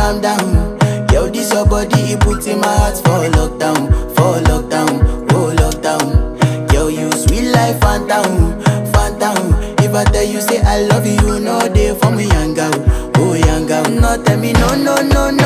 calm down. Yo, this your body, it puts in my heart for lockdown, oh lockdown. Yo, you sweet life, phantom, phantom. If I tell you say I love you, you know they for me, young girl, oh young girl. No tell me no, no, no, no.